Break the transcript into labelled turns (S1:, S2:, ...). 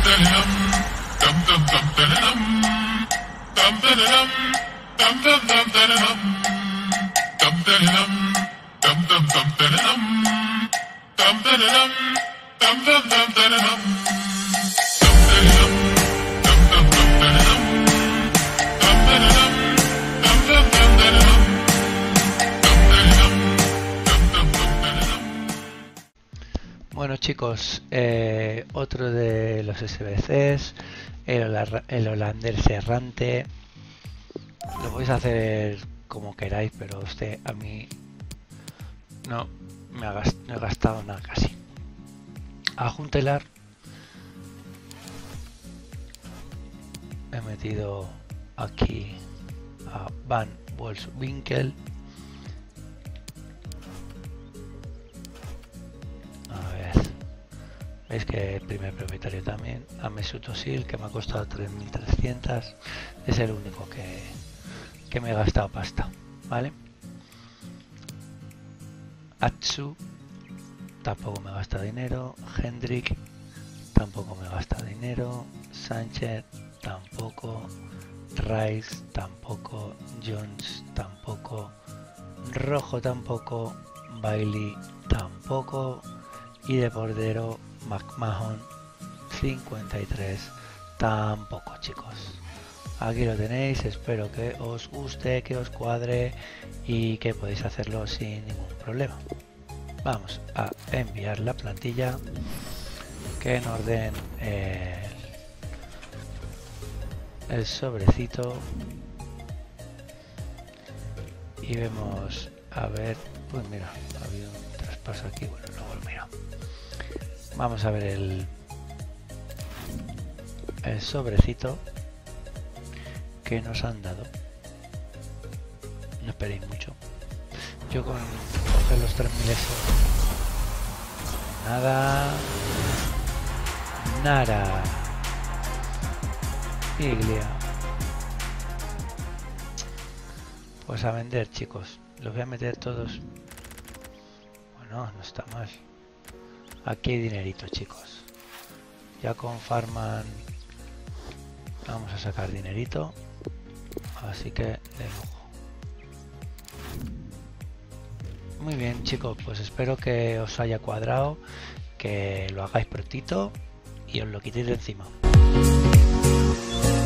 S1: Bueno chicos, otro de los SBCs, el holandés errante. Lo podéis hacer como queráis, pero usted a mí no he gastado nada casi. A Juntelar he metido aquí a Van Wolfswinkel. A ver, veis que el primer propietario también, a Mesut Özil, que me ha costado 3.300, es el único que me he gastado pasta, ¿vale? Atsu tampoco me he gastado dinero, Hendrik tampoco me he gastado dinero, Sánchez tampoco, Rice tampoco, Jones tampoco, Rojo tampoco, Bailey tampoco, y de portero McMahon 53 tampoco, chicos. Aquí lo tenéis, espero que os guste, que os cuadre y que podéis hacerlo sin ningún problema. Vamos a enviar la plantilla, que nos den el sobrecito y vemos, a ver, pues mira, ha habido un traspaso aquí, bueno, luego lo miro. Vamos a ver el sobrecito que nos han dado. No esperéis mucho. Yo con coger los 3.000 eso, nada. Iglia. Pues a vender, chicos. Los voy a meter todos. Bueno, no está mal. Aquí hay dinerito, chicos. Ya con Farman vamos a sacar dinerito. Así que de lujo. Muy bien, chicos, pues espero que os haya cuadrado, que lo hagáis prontito y os lo quitéis de encima.